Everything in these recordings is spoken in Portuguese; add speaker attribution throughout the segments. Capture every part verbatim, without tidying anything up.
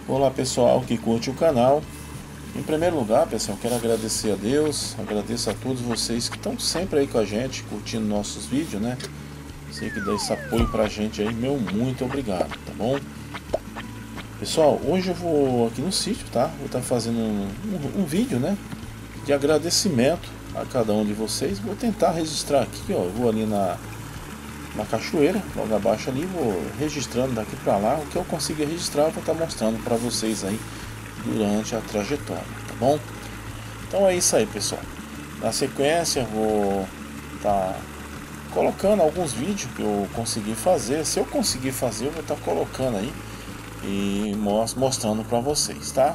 Speaker 1: Olá pessoal que curte o canal. Em primeiro lugar, pessoal, quero agradecer a Deus, agradeço a todos vocês que estão sempre aí com a gente, curtindo nossos vídeos, né? Sei que dá esse apoio pra gente aí, meu muito obrigado, tá bom? Pessoal, hoje eu vou aqui no sítio, tá? Vou estar fazendo um, um, um vídeo, né? De agradecimento a cada um de vocês. Vou tentar registrar aqui, ó, eu vou ali na, na cachoeira, logo abaixo ali, vou registrando daqui pra lá. O que eu conseguir registrar, eu vou estar mostrando pra vocês aí durante a trajetória, tá bom? Então é isso aí, pessoal. Na sequência, eu vou estar colocando alguns vídeos que eu consegui fazer. Se eu conseguir fazer, eu vou estar colocando aí e mostrando para vocês, tá?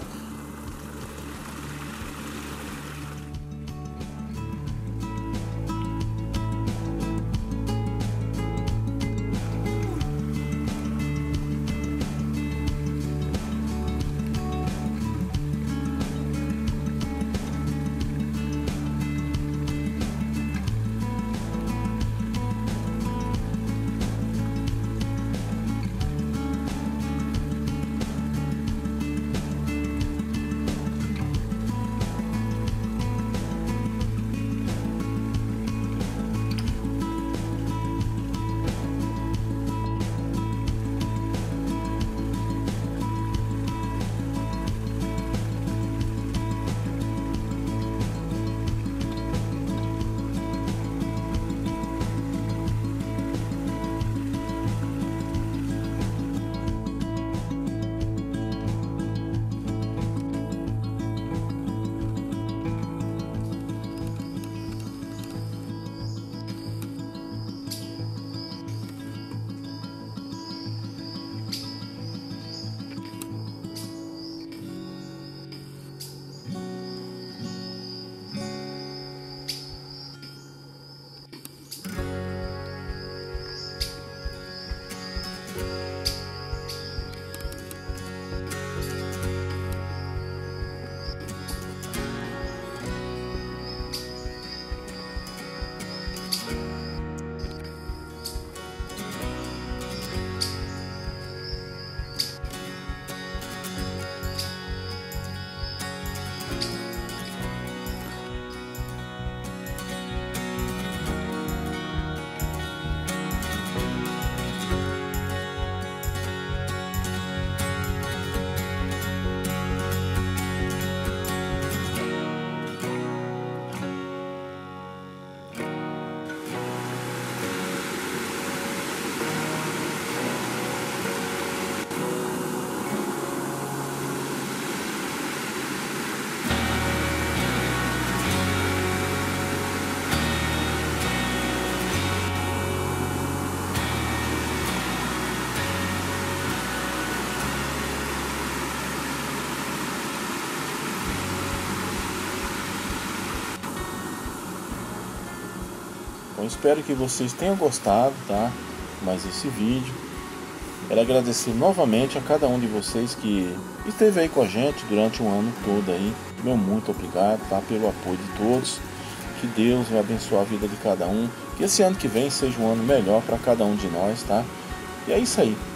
Speaker 1: Então, espero que vocês tenham gostado, tá? Mais esse vídeo. Quero agradecer novamente a cada um de vocês que esteve aí com a gente durante o ano todo aí. Meu muito obrigado, tá? Pelo apoio de todos. Que Deus vai abençoar a vida de cada um. Que esse ano que vem seja um ano melhor para cada um de nós, tá? E é isso aí.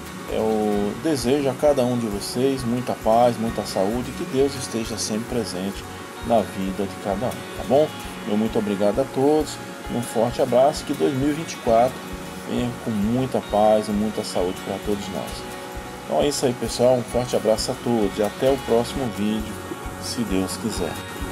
Speaker 1: Eu desejo a cada um de vocês muita paz, muita saúde. Que Deus esteja sempre presente na vida de cada um, tá bom? Meu muito obrigado a todos. Um forte abraço, que dois mil e vinte e quatro venha com muita paz e muita saúde para todos nós. Então é isso aí, pessoal, um forte abraço a todos e até o próximo vídeo, se Deus quiser.